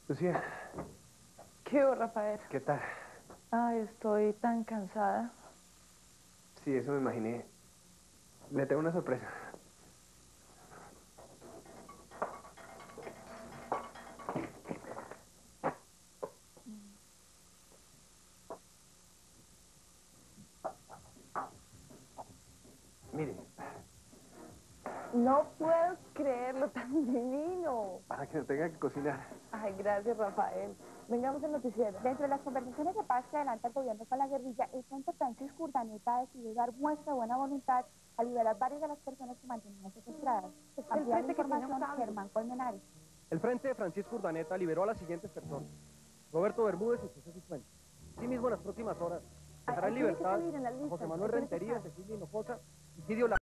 Lucía, ¿Qué hubo, Rafael? ¿qué tal? Ay, estoy tan cansada. Sí, eso me imaginé. Le tengo una sorpresa. Mire, No puedo creerlo, tan divino. para que no tenga que cocinar. Ay, gracias, Rafael. Vengamos al noticiero. Dentro de las conversaciones de paz que adelanta el gobierno con la guerrilla, el frente Francisco Urdaneta decidió dar muestra de buena voluntad al liberar varias de las personas que mantenían secuestradas. Amplía la información Germán Colmenares. El Frente de Francisco Urdaneta liberó a las siguientes personas: Roberto Bermúdez y José Cifuentes. Asimismo, en las próximas horas dejará en Tiene que libertad salir en la a lista. José Manuel Tiene que Rentería, estar. Cecilia Hinojosa y Cidio